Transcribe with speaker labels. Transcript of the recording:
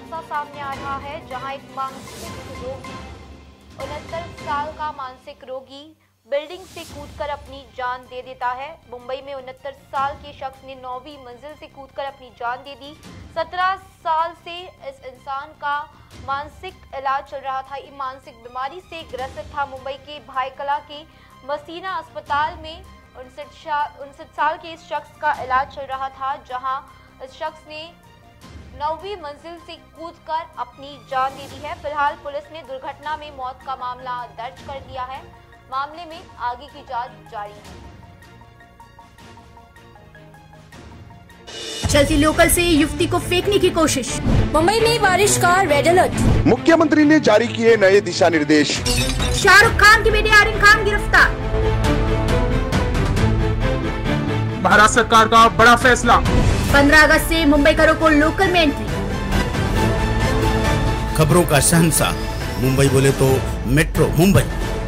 Speaker 1: खुलासा सामने आ रहा है, जहां एक मानसिक रोगी 69 साल का मानसिक रोगी बिल्डिंग से कूदकर अपनी जान दे देता है। मुंबई में 69 साल के शख्स ने 9वीं मंजिल से कूदकर अपनी जान दे दी। 17 साल से इस इंसान का मानसिक इलाज चल रहा था। ये मानसिक बीमारी से ग्रसित था। मुंबई के भायकला के मसीना अस्पताल में 59 साल के इस शख्स का इलाज चल रहा था, जहां इस शख्स ने 9वीं मंजिल से कूदकर अपनी जान दे दी है। फिलहाल पुलिस ने दुर्घटना में मौत का मामला दर्ज कर लिया है। मामले में आगे की जांच जारी है।
Speaker 2: चलती लोकल से युवती को फेंकने की कोशिश। मुंबई में बारिश का रेड अलर्ट।
Speaker 3: मुख्यमंत्री ने जारी किए नए दिशा निर्देश।
Speaker 2: शाहरुख खान की बेटी आर्यन खान गिरफ्तार।
Speaker 4: महाराष्ट्र सरकार का बड़ा फैसला।
Speaker 2: 15 अगस्त से मुंबईकरों को लोकल में एंट्री।
Speaker 5: खबरों का शहंशाह मुंबई बोले तो मेट्रो मुंबई।